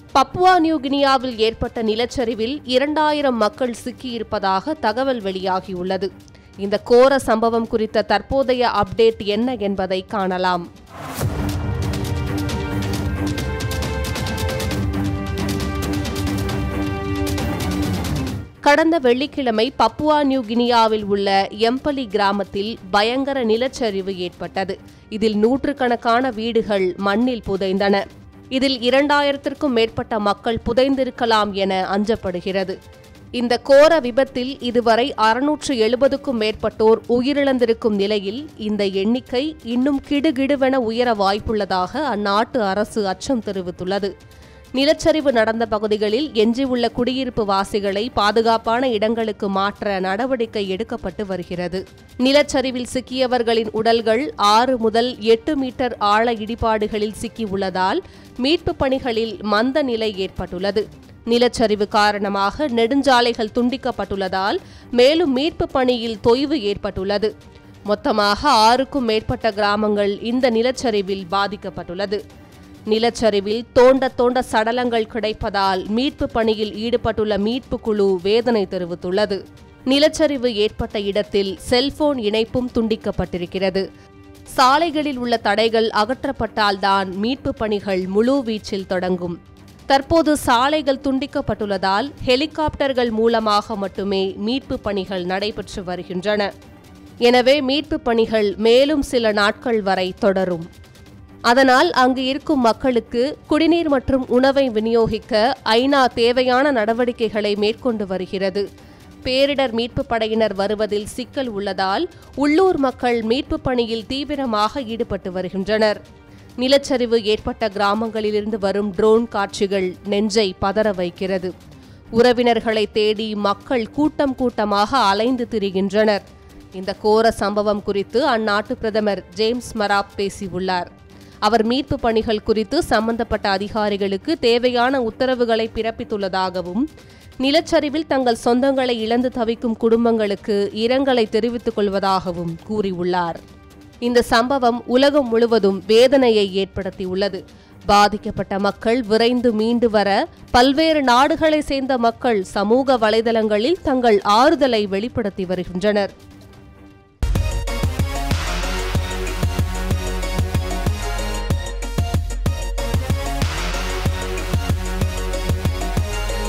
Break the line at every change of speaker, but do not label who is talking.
Papua new கினியாவில் ஏற்பட்ட நிலச்சரிவில் 2000 மக்கள் சிக்கியிருப்பதாக தகவல் வெளியாகியுள்ளது. இந்த கோர சம்பவம் குறித்த தற்போதைய அப்டேட் என்ன என்பதை காணலாம். கடந்த வெள்ளிக்கிழமை பப்புவா நியூ கினியாவில் உள்ள எம்பலி கிராமத்தில் பயங்கர நிலச்சரிவு ஏற்பட்டது. இதில் நூற்றுக்கணக்கான வீடுகள் மண்ணில் புதைந்தன. இதில் 2000க்கும் மேற்பட்ட மக்கள் புதைந்திருக்கலாம் என அஞ்சப்படுகிறது. இந்த கோர விபத்தில் இதுவரை 670க்கும் மேற்பட்டோர் உயிரிழந்திருக்கும் நிலையில் இந்த எண்ணிக்கை இன்னும் கிடுகிடுவென உயர வாய்ப்புள்ளதாக அந்நாட்டு அரசு அச்சம் தெரிவித்துள்ளது. நிலச்சரிவு நடந்த பகுதிகளில் எஞ்சியுள்ள குடியிருப்பு வாசிகளை பாதுகாப்பான இடங்களுக்கு மாற்ற நடவடிக்கை எடுக்கப்பட்டு வருகிறது. நிலச்சரிவில் சிக்கியவர்களின் உடல்கள் 6 முதல் 8 மீட்டர் ஆழ இடிபாடுகளில் சிக்கியுள்ளதால் மீட்பு பணிகளில் மந்த நிலை ஏற்பட்டுள்ளது. நிலச்சரிவு காரணமாக நெடுஞ்சாலைகள் துண்டிக்கப்பட்டுள்ளதால் மேலும் மீட்பு பணியில் தொய்வு ஏற்பட்டுள்ளது. மொத்தமாக 6க்கும் மேற்பட்ட கிராமங்கள் இந்த நிலச்சரிவில் பாதிக்கப்பட்டுள்ளது. நிலச்சரிவில் தோண்ட சடலங்கள் கிடைப்பதால் மீட்பு பணியில் ஈடுபட்டுள்ள மீட்பு குழு வேதனை தெரிவித்துள்ளது. நிலச்சரிவு ஏற்பட்ட இடத்தில் செல்போன் இணைப்பும் துண்டிக்கப்பட்டிருக்கிறது. சாலைகளில் உள்ள தடைகள் அகற்றப்பட்டால்தான் மீட்பு பணிகள் முழுவீச்சில் தொடங்கும். தற்போது சாலைகள் துண்டிக்கப்பட்டுள்ளதால் ஹெலிகாப்டர்கள் மூலமாக மட்டுமே மீட்பு பணிகள் நடைபெற்று வருகின்றன. எனவே மீட்பு பணிகள் மேலும் சில நாட்கள் வரை தொடரும். அதனால் அங்கு இருக்கும் மக்களுக்கு குடிநீர் மற்றும் உணவை விநியோகிக்க ஐநா தேவையான நடவடிக்கைகளை மேற்கொண்டு வருகிறது. பேரிடர் மீட்பு படையினர் வருவதில் சிக்கல் உள்ளதால் உள்ளூர் மக்கள் மீட்பு பணியில் தீவிரமாக ஈடுபட்டு வருகின்றனர். நிலச்சரிவு ஏற்பட்ட கிராமங்களிலிருந்து வரும் ட்ரோன் காட்சிகள் நெஞ்சை பதற வைக்கிறது. உறவினர்களை தேடி மக்கள் கூட்டமாக அலைந்து திரிகின்றனர். இந்த கோர சம்பவம் குறித்து அந்நாட்டு பிரதமர் ஜேம்ஸ் மராப் பேசியுள்ளார். அவர் மீட்பு பணிகள் குறித்து சம்பந்தப்பட்ட அதிகாரிகளுக்கு தேவையான உத்தரவுகளை பிறப்பித்துள்ளதாகவும் நிலச்சரிவில் தங்கள் சொந்தங்களை இழந்து தவிக்கும் குடும்பங்களுக்கு இரங்கலை தெரிவித்துக் கொள்வதாகவும் கூறியுள்ளார். இந்த சம்பவம் உலகம் முழுவதும் வேதனையை ஏற்படுத்தியுள்ளது. பாதிக்கப்பட்ட மக்கள் விரைந்து மீண்டு வர பல்வேறு நாடுகளை சேர்ந்த மக்கள் சமூக வலைதளங்களில் தங்கள் ஆறுதலை வெளிப்படுத்தி வருகின்றனர்.